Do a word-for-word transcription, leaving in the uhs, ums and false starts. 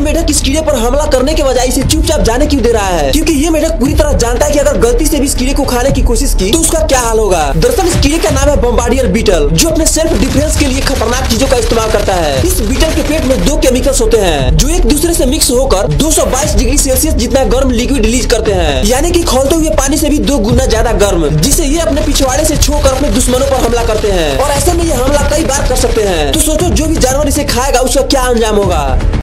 मेढक इस कीड़े पर हमला करने के बजाय इसे चुपचाप जाने क्यों दे रहा है? क्योंकि ये मेढक पूरी तरह जानता है कि अगर गलती से भी इस कीड़े को खाने की कोशिश की तो उसका क्या हाल होगा। दरअसल इस कीड़े का नाम है बम्बार्डियर बीटल, जो अपने सेल्फ डिफेंस के लिए खतरनाक चीजों का इस्तेमाल करता है। इस बीटल के पेट में दो केमिकल्स होते हैं जो एक दूसरे से मिक्स होकर दो सौ बाईस डिग्री सेल्सियस जितना गर्म लिक्विड रिलीज करते हैं, यानी कि खौलते हुए पानी से भी दो गुना ज्यादा गर्म, जिसे ये अपने पिछवाड़े से छोड़कर अपने दुश्मनों पर हमला करते हैं। और ऐसे में ये हमला कई बार कर सकते हैं। तो सोचो जो भी जानवर इसे खाएगा उसका क्या अंजाम होगा।